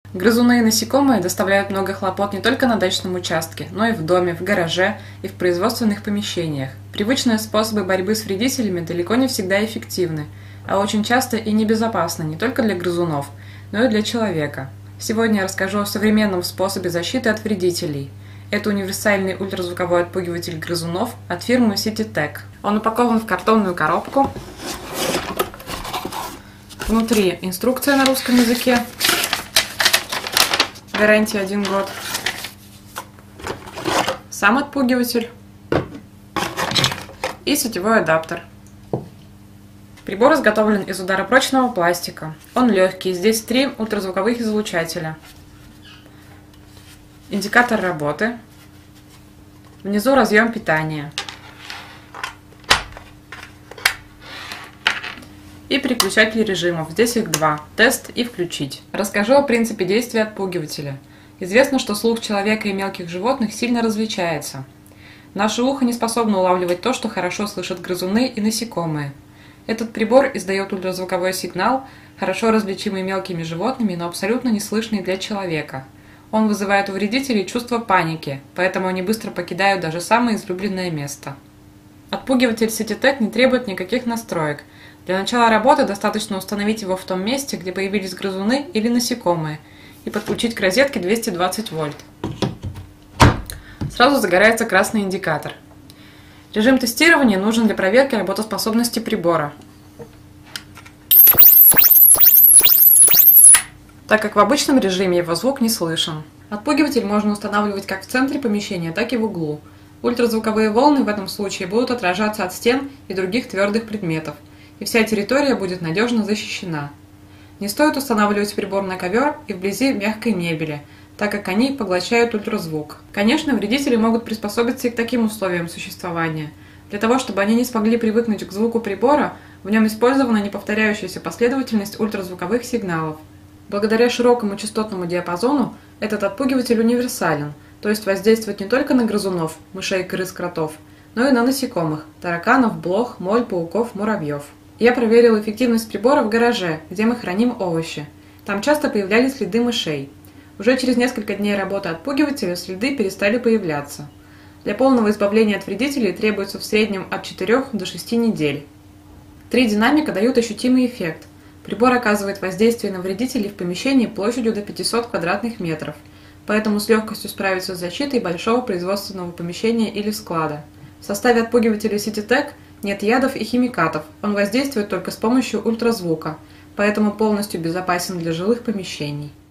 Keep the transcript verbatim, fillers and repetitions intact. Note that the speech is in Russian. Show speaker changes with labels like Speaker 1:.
Speaker 1: Грызуны и насекомые доставляют много хлопот не только на дачном участке, но и в доме, в гараже и в производственных помещениях. Привычные способы борьбы с вредителями далеко не всегда эффективны, а очень часто и небезопасны не только для грызунов, но и для человека. Сегодня я расскажу о современном способе защиты от вредителей. Это универсальный ультразвуковой отпугиватель грызунов от фирмы Сититек. Он упакован в картонную коробку. Внутри инструкция на русском языке. Гарантия один год. Сам отпугиватель и сетевой адаптер. Прибор изготовлен из ударопрочного пластика. Он легкий, здесь три ультразвуковых излучателя. Индикатор работы. Внизу разъем питания. И переключатель режимов. Здесь их два. Тест и включить. Расскажу о принципе действия отпугивателя. Известно, что слух человека и мелких животных сильно различается. Наше ухо не способно улавливать то, что хорошо слышат грызуны и насекомые. Этот прибор издает ультразвуковой сигнал, хорошо различимый мелкими животными, но абсолютно неслышный для человека. Он вызывает у вредителей чувство паники, поэтому они быстро покидают даже самое излюбленное место. Отпугиватель Сититек не требует никаких настроек. Для начала работы достаточно установить его в том месте, где появились грызуны или насекомые, и подключить к розетке двести двадцать вольт. Сразу загорается красный индикатор. Режим тестирования нужен для проверки работоспособности прибора, так как в обычном режиме его звук не слышен. Отпугиватель можно устанавливать как в центре помещения, так и в углу. Ультразвуковые волны в этом случае будут отражаться от стен и других твердых предметов, и вся территория будет надежно защищена. Не стоит устанавливать прибор на ковер и вблизи мягкой мебели, так как они поглощают ультразвук. Конечно, вредители могут приспособиться и к таким условиям существования. Для того, чтобы они не смогли привыкнуть к звуку прибора, в нем использована неповторяющаяся последовательность ультразвуковых сигналов. Благодаря широкому частотному диапазону этот отпугиватель универсален, то есть воздействует не только на грызунов, мышей, крыс, кротов, но и на насекомых – тараканов, блох, моль, пауков, муравьев. Я проверил эффективность прибора в гараже, где мы храним овощи. Там часто появлялись следы мышей. Уже через несколько дней работы отпугивателя следы перестали появляться. Для полного избавления от вредителей требуется в среднем от четырёх до шести недель. Три динамика дают ощутимый эффект. Прибор оказывает воздействие на вредителей в помещении площадью до пятисот квадратных метров, поэтому с легкостью справиться с защитой большого производственного помещения или склада. В составе отпугивателя Сититек нет ядов и химикатов, он воздействует только с помощью ультразвука, поэтому полностью безопасен для жилых помещений.